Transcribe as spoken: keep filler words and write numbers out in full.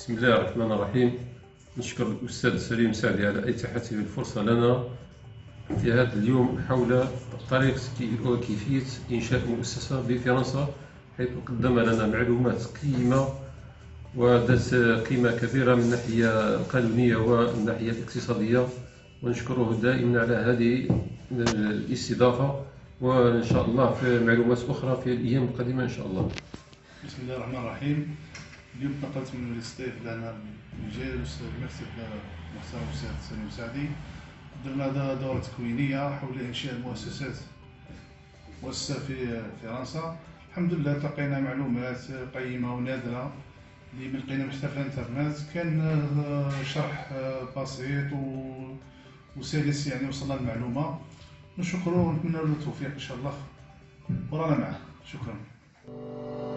بسم الله الرحمن الرحيم. نشكر الأستاذ سليم سعدي على إتاحته الفرصة لنا في هذا اليوم حول طريقة وكيفية إنشاء مؤسسة بفرنسا، حيث قدم لنا معلومات قيمة وذات قيمة كبيرة من الناحية القانونية والناحية الاقتصادية، ونشكره دائما على هذه الاستضافة، وإن شاء الله في معلومات أخرى في الأيام القادمة إن شاء الله. بسم الله الرحمن الرحيم. اليوم نقلت من الاستيف لنا جاي المكتب محترم الأستاذ سليم سعدي. درنا دورة تكوينية حول إنشاء مؤسسات مؤسسة في فرنسا. الحمد لله تلقينا معلومات قيمة ونادرة اللي من لقينا في الانترنت. كان شرح بسيط وسلس، يعني وصلنا المعلومة. نشكره ونتمنى له التوفيق إن شاء الله، ورانا معه. شكرا.